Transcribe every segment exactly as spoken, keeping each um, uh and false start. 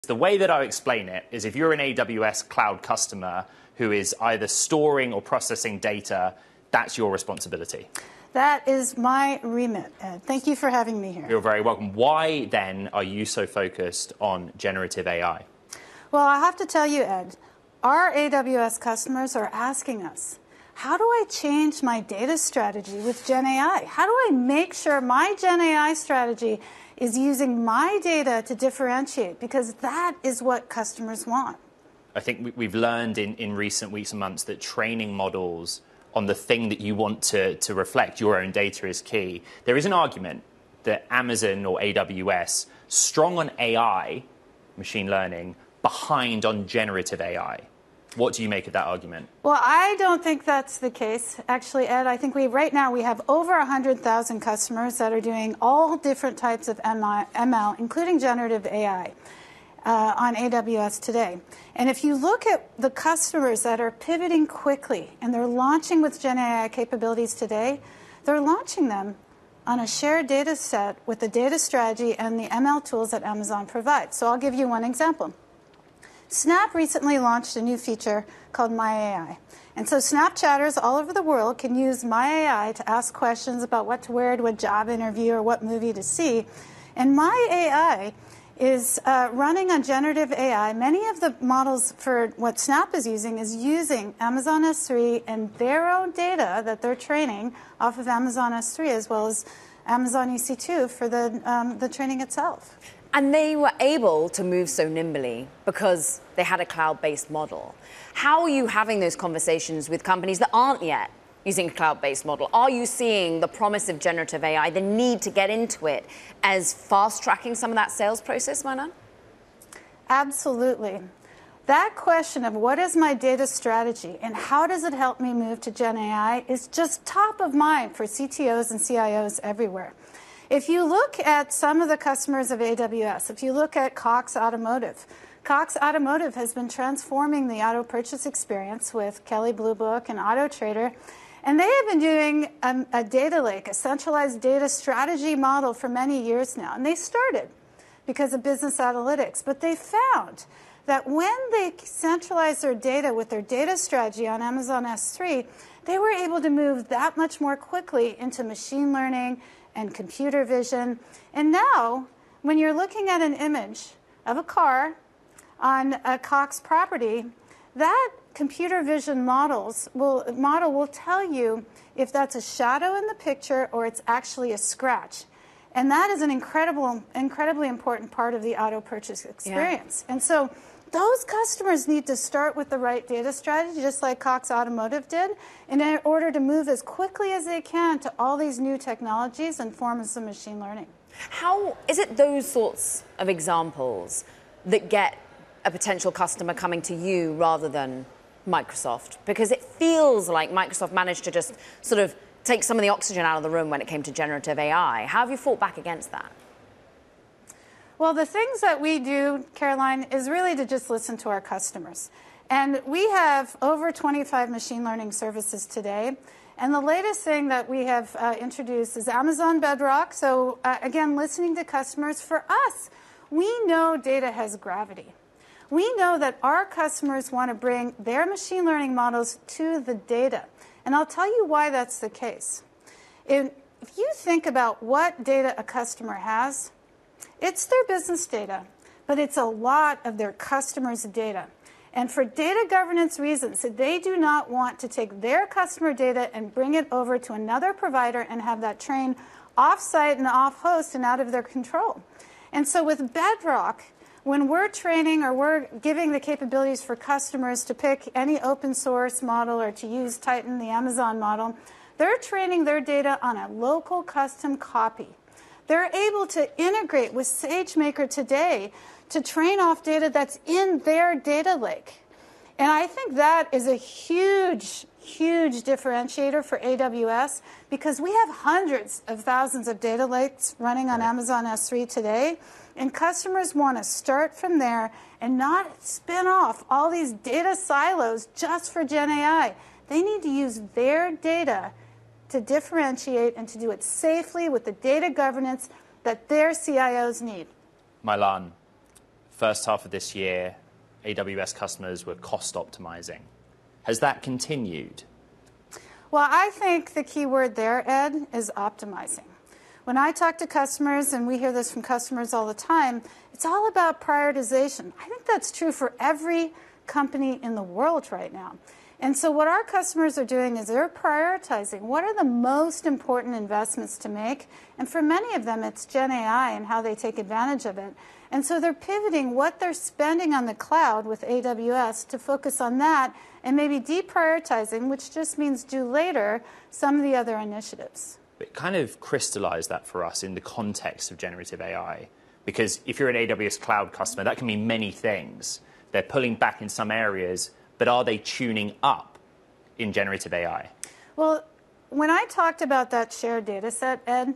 The way that I explain it is if you're an A W S cloud customer who is either storing or processing data, that's your responsibility. That is my remit, Ed. Thank you for having me here. You're very welcome. Why, then, are you so focused on generative A I? Well, I have to tell you, Ed, our A W S customers are asking us, how do I change my data strategy with Gen A I? How do I make sure my Gen A I strategy is using my data to differentiate? Because that is what customers want. I think we've learned in, in recent weeks and months that training models on the thing that you want to, to reflect, your own data, is key. There is an argument that Amazon or A W S, strong on A I, machine learning, behind on generative A I. What do you make of that argument? Well, I don't think that's the case, actually, Ed. I think we right now we have over one hundred thousand customers that are doing all different types of M L, including generative A I, uh, on A W S today. And if you look at the customers that are pivoting quickly and they're launching with Gen A I capabilities today, they're launching them on a shared data set with the data strategy and the M L tools that Amazon provides. So I'll give you one example. Snap recently launched a new feature called My A I. And so Snapchatters all over the world can use My A I to ask questions about what to wear to a job interview or what movie to see. And My A I is uh, running on generative A I. Many of the models for what Snap is using is using Amazon S three and their own data that they're training off of Amazon S three as well as Amazon E C two for the, um, the training itself. And they were able to move so nimbly because they had a cloud-based model. How are you having those conversations with companies that aren't yet using a cloud-based model? Are you seeing the promise of generative A I, the need to get into it, as fast-tracking some of that sales process, Manan? Absolutely. That question of what is my data strategy and how does it help me move to Gen A I is just top of mind for C T Os and C I Os everywhere. If you look at some of the customers of A W S, if you look at Cox Automotive, Cox Automotive has been transforming the auto purchase experience with Kelley Blue Book and Auto Trader, and they have been doing a, a data lake, a centralized data strategy model for many years now. And they started because of business analytics, but they found that when they centralized their data with their data strategy on Amazon S three, they were able to move that much more quickly into machine learning and computer vision. And now, when you're looking at an image of a car on a Cox property, that computer vision models will, model will tell you if that's a shadow in the picture or it's actually a scratch. And that is an incredible, incredibly important part of the auto purchase experience. Yeah. And so those customers need to start with the right data strategy, just like Cox Automotive did, in order to move as quickly as they can to all these new technologies and forms of machine learning. How is it those sorts of examples that get a potential customer coming to you rather than Microsoft? Because it feels like Microsoft managed to just sort of take some of the oxygen out of the room when it came to generative A I. How have you fought back against that? Well, the things that we do, Caroline, is really to just listen to our customers. And we have over twenty-five machine learning services today. And the latest thing that we have uh, introduced is Amazon Bedrock. So uh, again, listening to customers. For us, we know data has gravity. We know that our customers want to bring their machine learning models to the data. And I'll tell you why that's the case. If you think about what data a customer has, it's their business data, but it's a lot of their customers' data. And for data governance reasons, they do not want to take their customer data and bring it over to another provider and have that train off-site and off-host and out of their control. And so with Bedrock, when we're training or we're giving the capabilities for customers to pick any open source model or to use Titan, the Amazon model, they're training their data on a local custom copy. They're able to integrate with SageMaker today to train off data that's in their data lake. And I think that is a huge, huge differentiator for A W S because we have hundreds of thousands of data lakes running on Amazon S three today. And customers want to start from there and not spin off all these data silos just for Gen A I. They need to use their data to differentiate and to do it safely with the data governance that their C I Os need. Milan, first half of this year, A W S customers were cost optimizing. Has that continued? Well, I think the key word there, Ed, is optimizing. When I talk to customers, and we hear this from customers all the time, it's all about prioritization. I think that's true for every company in the world right now. And so what our customers are doing is they're prioritizing what are the most important investments to make. And for many of them, it's Gen A I and how they take advantage of it. And so they're pivoting what they're spending on the cloud with A W S to focus on that and maybe deprioritizing, which just means do later, some of the other initiatives. It kind of crystallized that for us in the context of generative A I. Because if you're an A W S cloud customer, that can mean many things. They're pulling back in some areas, but are they tuning up in generative A I? Well, when I talked about that shared data set, Ed,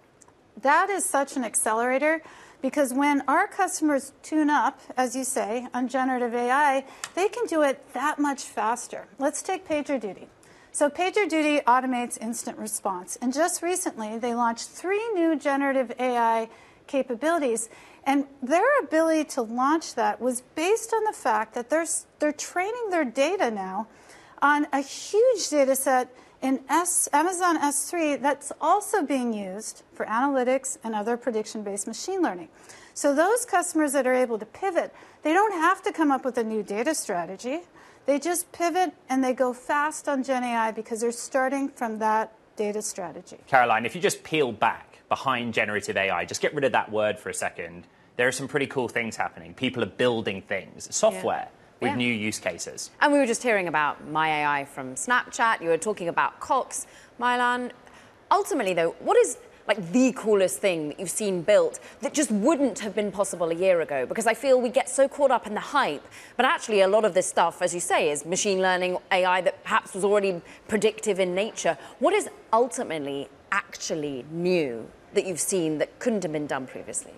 that is such an accelerator because when our customers tune up, as you say, on generative A I, they can do it that much faster. Let's take PagerDuty. So PagerDuty automates instant response. And just recently, they launched three new generative A I capabilities. And their ability to launch that was based on the fact that they're, they're training their data now on a huge data set in S, Amazon S three that's also being used for analytics and other prediction-based machine learning. So those customers that are able to pivot, they don't have to come up with a new data strategy. They just pivot and they go fast on Gen A I because they're starting from that data strategy. Caroline, if you just peel back behind generative A I, just get rid of that word for a second, there are some pretty cool things happening. People are building things, software, yeah. with yeah. new use cases. And we were just hearing about My A I from Snapchat. You were talking about Cox. Mylan, ultimately, though, what is like the coolest thing that you've seen built that just wouldn't have been possible a year ago? Because I feel we get so caught up in the hype, but actually a lot of this stuff, as you say, is machine learning, A I that perhaps was already predictive in nature. What is ultimately actually new that you've seen that couldn't have been done previously?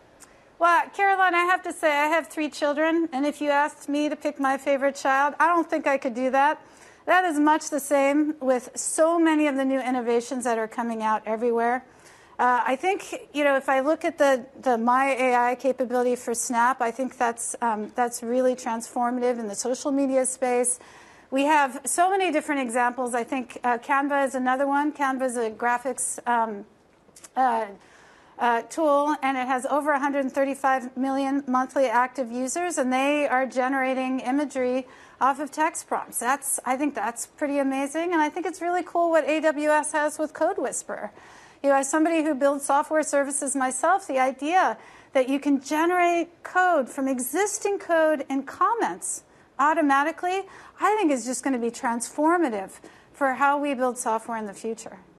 Well, Caroline, I have to say I have three children, and if you asked me to pick my favorite child, I don't think I could do that. That is much the same with so many of the new innovations that are coming out everywhere. Uh, I think, you know, if I look at the, the My A I capability for Snap, I think that's, um, that's really transformative in the social media space. We have so many different examples. I think uh, Canva is another one. Canva is a graphics um, uh, uh, tool, and it has over one hundred thirty-five million monthly active users, and they are generating imagery off of text prompts. That's, I think that's pretty amazing, and I think it's really cool what A W S has with Code Whisperer. You know, as somebody who builds software services myself, the idea that you can generate code from existing code in comments automatically, I think is just going to be transformative for how we build software in the future.